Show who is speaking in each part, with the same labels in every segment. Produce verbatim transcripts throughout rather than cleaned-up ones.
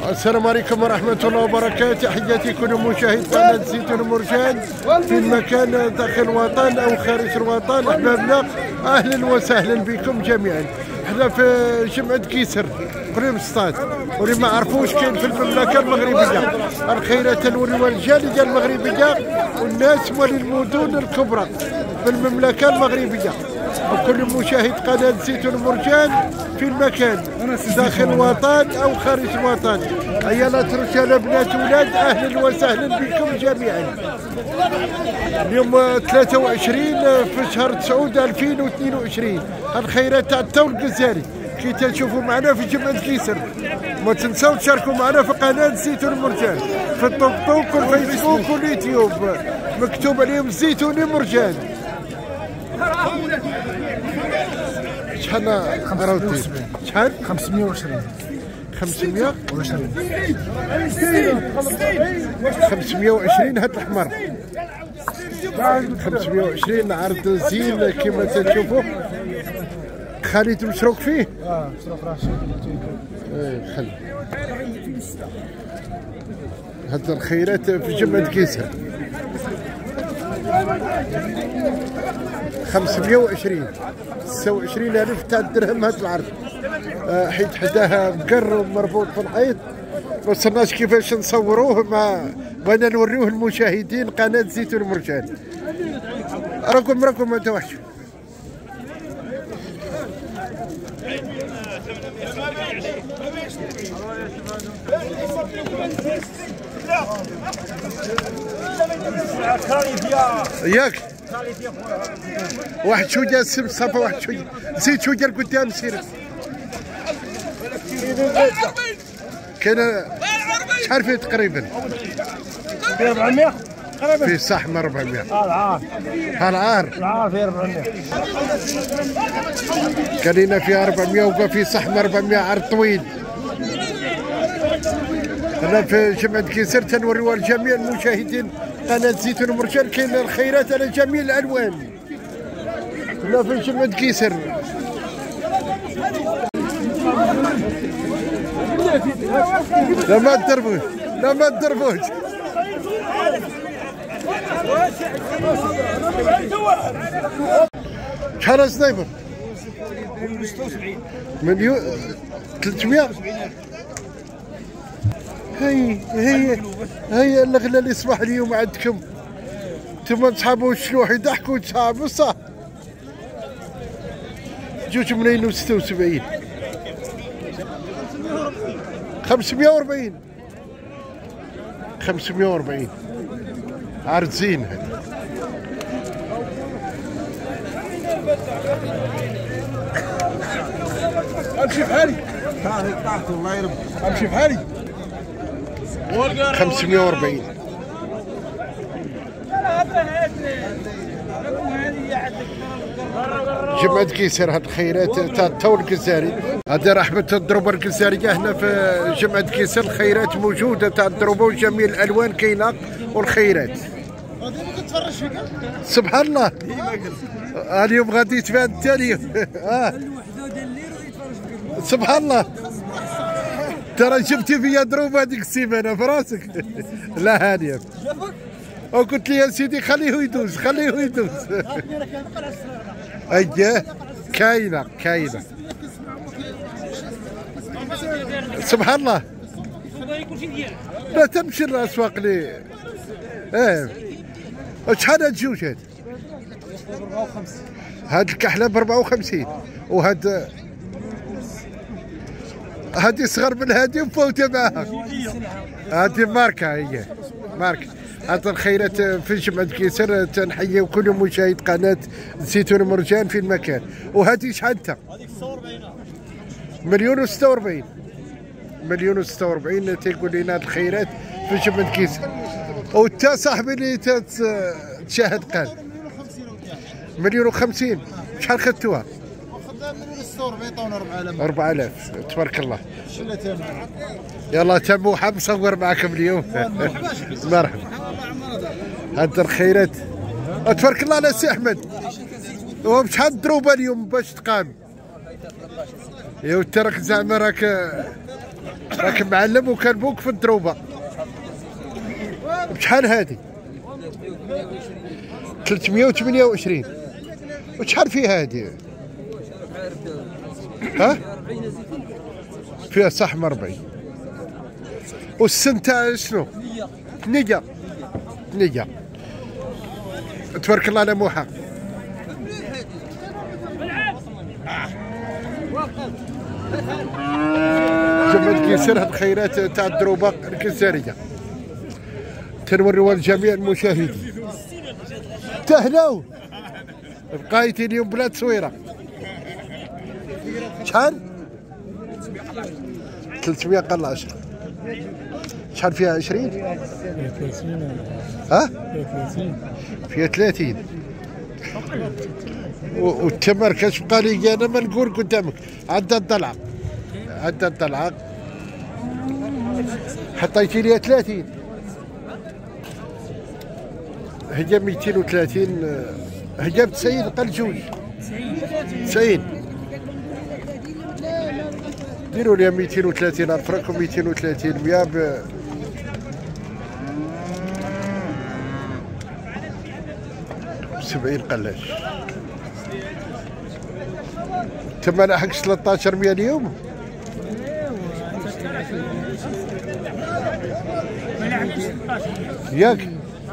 Speaker 1: السلام عليكم ورحمة الله وبركاته. تحياتي كل مشاهد قناة زيتون مرجان في مكان داخل الوطن أو خارج الوطن. أحبابنا أهلا وسهلا بكم جميعا. احنا في جمعة كيسر قريب السطاد، واللي ما عرفوش كاين في المملكة المغربية الخيرات نوريوها الجالية المغربية والناس وللمدن الكبرى في المملكة المغربية. وكل مشاهد قناة زيتون مرجان في المكان داخل الوطن أو خارج الوطن، عيالات رجال بنات ولاد، أهلا وسهلا بكم جميعا. اليوم ثلاثة وعشرين في شهر تسعود ألفين واثنين وعشرين، الخيرات تاع الثور الجزائري كي تشوفوا معنا في جمعة كيسر. ما تنساو تشاركوا معنا في قناة زيتون مرجان في التيك توك والفيسبوك واليوتيوب، مكتوب عليهم زيتون مرجان. شحال راوتي؟ شحال؟
Speaker 2: خمسمية وعشرين.
Speaker 1: خمسمية وعشرين. خمسمية وعشرين هاد الحمر. خمسمية وعشرين عرض زين كما تشوفوا. خالد مشروك فيه؟
Speaker 2: اه مشروك راشد.
Speaker 1: ايه خلي. هاد الخيرات في جمعة كيسر. خمسمية وعشرين. ستة وعشرين ألف تاع الدرهم هاد العرض. آه حيت حداها بقر ومربوط في الحيط، ما وصلناش كيفاش نصوروه، ما بغينا نوريوه للمشاهدين قناة زيتون مرجان. راكم راكم انت وحش. ياك واحد شويه السم صافا، واحد شويه زيد شويه لقدام سير. كاين شحال فيه تقريبا؟
Speaker 2: فيه أربعمية تقريبا.
Speaker 1: فيه صح من أربعمية.
Speaker 2: اه العار.
Speaker 1: ها العار.
Speaker 2: العار فيه أربعمية.
Speaker 1: كان لنا فيه أربعمية وبقى فيه صح من أربعمية عرض طويل. أنا في جمعة كيسر تنوريوها لجميع المشاهدين قناة زيتون مرجان. كاين الخيرات على جميع الألوان. هنا في جمعة كيسر. لا ما تضربوش، لا ما تضربوش. شحال سنايبر؟ مليون ثلاثمية. هي هي هي الغلا اللي صباح اليوم عندكم انتم تصحابوا الشلوح يضحكوا تصحابوا صح. جوج ملايين وستة وسبعين. خمسمية وأربعين. خمسمية وأربعين عرض زين هذا.
Speaker 2: امشي بحالي. طاحت الله يربي. امشي بحالي.
Speaker 1: خمسمية وأربعين. جمعة كيسر هاد الخيرات تاع الثور الجزائري. هذا رحمة الضربة الجزائرية هنا في جمعة كيسر. الخيرات موجودة تاع الضربة وجميع الألوان كاينة والخيرات. سبحان الله. اليوم غادي يتبان التالي. اه سبحان الله. ترى جبتي فيا دروب هذيك السيمانه في راسك. لا هانيه. وقلت لي يا سيدي خليه يدوز خليه يدوز. اييه كاينه كاينه. سبحان الله. لا تمشي الاسواق لي. ايه شحال هاد الجوج هاد؟ هاد الكحله ب أربعة وخمسين، وهاد هادي صغر من هادي وفوتة معاها. هادي ماركة هي ماركة. هاد الخيرات في جمعة كيسر. تنحيي كل مشاهد قناة زيتون مرجان في المكان. وهادي شحال انت؟ مليون وستة وأربعين. مليون وستة وأربعين تيقول لنا هاد الخيرات في جمعة كيسر. وتا صاحبي اللي تشاهد قال مليون وخمسين. شحال خدتوها؟ أربعة آلاف. تبارك الله. يلا تموحة مصور معكم اليوم. مرحبا. هاد الخيرات تبارك الله على سي أحمد. وبشحال دروبة اليوم باش تقام؟ يا انت راك زعما راك راك معلم وكان بوك في الدروبه. بشحال هادي؟ ثلاثمية وثمانية وعشرين. وشحال فيها هادي؟ ها؟ فيها صح من أربعين. والسن تاع شنو؟ نيجا نيجا. تبارك الله على موحى. جمعة كيسر هاد الخيرات تاع الدروبه الجزائريه تنوريوها لجميع المشاهدين. تهلاو بقايتي اليوم بلا تصويره. شحال؟ ثلاثمية قل عشرة. شحال فيها عشرين؟ ها؟ فيها ثلاثين. والتمر كاش بقى لي انا ما نقول قدامك. عدى الضلعه عدى الضلعه حطيتي لي ثلاثين. هي مئتين وثلاثين. هي ب تسعين قل جوج. تسعين. ديروا لي مئتين وثلاثين ألف فرنك ومئتين وثلاثين مية ب سبعين قلاش. تما لاحقش ثلاثة عشر مية اليوم. ياك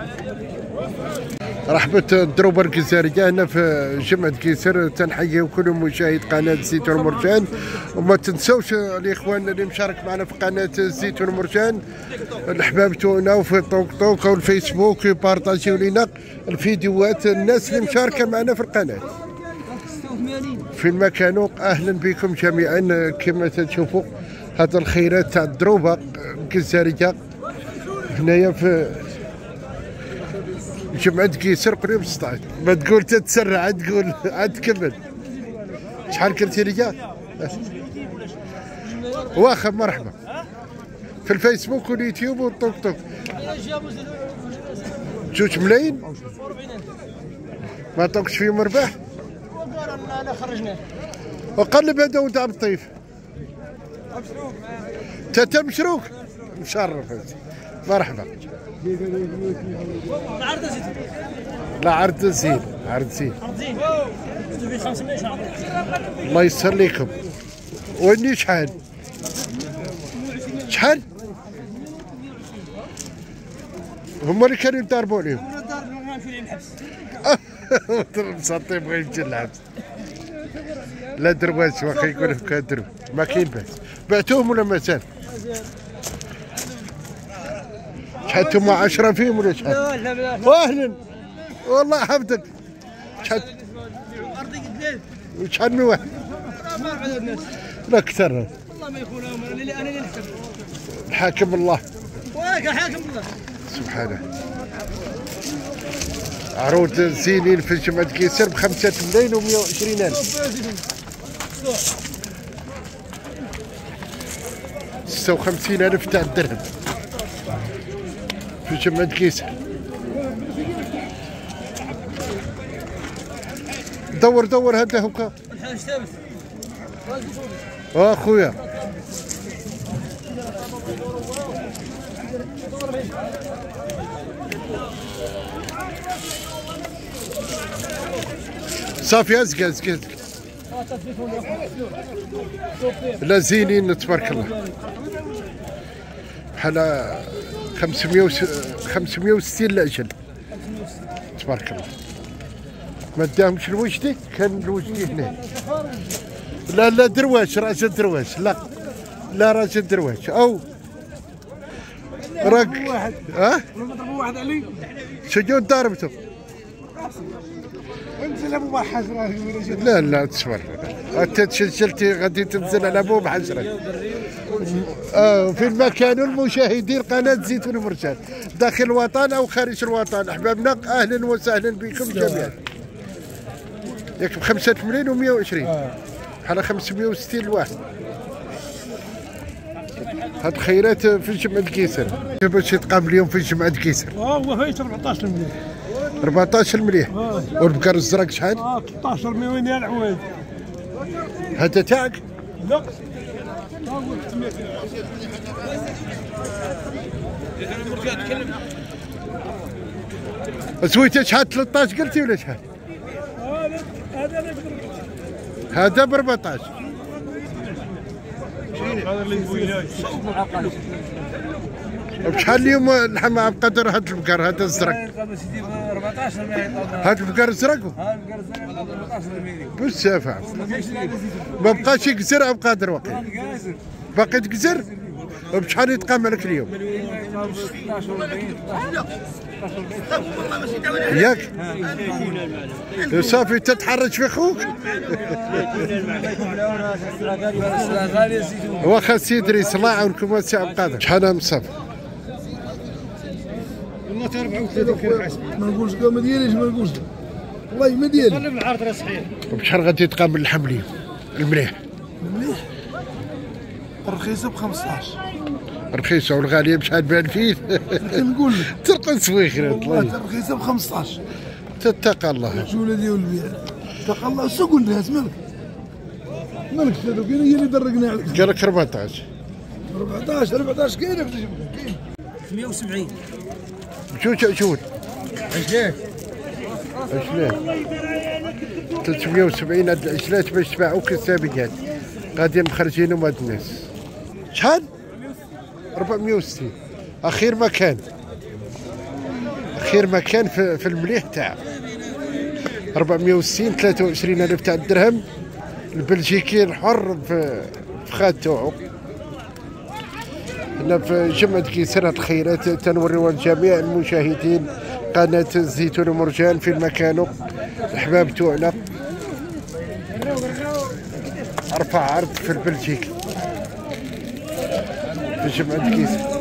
Speaker 1: رحبة الدروبة الجزائرية هنا في جمعة كيسر. تنحيي كل مشاهد قناة الزيتون مرجان، وما تنسوش الاخوان اللي مشارك معنا في قناة الزيتون مرجان الحباب تونا وفي الطوك طوك والفيسبوك يبارطاجيو لينا الفيديوهات الناس اللي مشاركة معنا في القناة في المكان. اهلا بكم جميعا. كما تشوفوا هذا الخيرات تاع الدروبة الجزائرية هنايا في جمعة كيسر قريب ستة عشر. ما تقول تتسرع عاد تقول عاد تكمل. شحال قلتي لي؟ واخا مرحبا. في الفيسبوك واليوتيوب والطوك طوك. جوج ملايين؟ ما عطوكش فيهم رباح؟
Speaker 3: لا خرجناه.
Speaker 1: وقلب هذا ودع بالطيف. تا مشروك؟ مشرف مرحبا.
Speaker 3: العرض زين.
Speaker 1: لا عرض زين عرض زين.
Speaker 3: عرض زين.
Speaker 1: الله يسر لكم. واني شحال؟ شحال؟ هما اللي كانوا يضربوا عليهم.
Speaker 3: هما ضربوا ما نمشيو للحبس.
Speaker 1: مسطي بغا يمشي للحبس. لا درواش واخا يقول لك درب ما كاين باس. بعتوهم ولا مازال؟ شحال انتوما عشرة فيهم ولا شحال؟
Speaker 3: لا لا لا.
Speaker 1: واهلا والله حفظك. شحال؟ شحال من واحد؟ لا اكثر.
Speaker 3: والله ما يكون انا اللي انا اللي نحكم.
Speaker 1: الحاكم الله.
Speaker 3: واك حاكم الله.
Speaker 1: سبحانه. عروض زينين في جمعة كيسر بخمسة ملايين ومية وعشرين ألف. ستة وخمسين ألف تاع الدرهم في جمعة كيسر. دور دور هذا هكا.
Speaker 3: الحاج ثابت.
Speaker 1: اه خويا. صافي ازكى ازكى ازكى. لا زينين تبارك الله. بحال خمسمية خمسمية وستين لاجل تبارك الله. ما داهمش الوجدي. كان الوجدي هنا. لا لا درواش راجل درواش. لا لا راجل درواش او راك ها؟
Speaker 3: نضربوا واحد علي.
Speaker 1: شنو ضربته؟
Speaker 3: انزل ابو بحجره.
Speaker 1: لا لا تصبر. انت تسجلتي غادي تنزل على ابو بحجره. اه في المكان المشاهدين قناه زيتون مرجان داخل الوطن او خارج الوطن. احبابنا اهلا وسهلا بكم جميعا. ياك بخمسة ملايين ومية وعشرين. بحال خمسمية وستين لواحد. هاد خيرات في جمعة كيسر باش يتقابل اليوم في جمعة كيسر.
Speaker 3: اه هو فايت أربعطاش مليون.
Speaker 1: أربعطاش مليح. والبقر الزرق شحال؟
Speaker 3: اه ثلاثطاش مليون ديال العواد.
Speaker 1: هذا تاعك؟
Speaker 3: لا
Speaker 1: سويته شحال ثلاثة عشر قلتي ولا شحال؟ هذا ب أربعة عشر. بشحال اليوم اللحم بقدر هاد البقر هذا الزرق؟ هاد البقر الزرق؟ بزاف ما بقاش يقزر بقادر واقع. باقي تقزر؟ بشحال يتقام لك اليوم؟ ياك؟ صافي تتحرج في خوك؟ واخا سيدري صلاة عونكم وسع بقادر. شحال مصاب؟
Speaker 3: والله تا أربعة وثلاثين كان حسب.
Speaker 2: ما نقولش ما دياليش ما نقولش والله ما ديالي.
Speaker 3: قلب العرض راه صحيح.
Speaker 1: وبشحال غادي تقام اللحم اليوم؟ المليح.
Speaker 2: المليح الرخيصه ب خمسطاش.
Speaker 1: رخيصه والغاليه بشحال ب ألفين؟
Speaker 2: نقول لك
Speaker 1: ترقى سويخر
Speaker 2: والله الرخيصه ب خمسطاش.
Speaker 1: تتقى الله.
Speaker 2: شو ولادي والبيع اتقى الله. سوق الناس مالك مالك هذوك هي اللي درقنا عليك.
Speaker 1: قال لك أربعة عشر.
Speaker 2: أربعطاش أربعطاش كاينه في كاين
Speaker 3: ثمانية وسبعين.
Speaker 1: شو شو
Speaker 2: عشلاه
Speaker 1: عشلاه ثلاثمية وسبعين هاد العشلات باش تباعوك السابقات غادي مخرجينهم هاد الناس. شحال؟ أربعمية وستين. اخير مكان اخير مكان في, في المليح تاع أربعمية وستين. ثلاثة وعشرين ألف تاع الدرهم. البلجيكي الحر في فخاد توعو. هنا في جمعة كيسر هاد الخيرات تنوريوها لجميع المشاهدين قناة الزيتون ومرجان في المكان الأحباب توعنا. رفع عرض في البلجيكي في جمعة كيسر.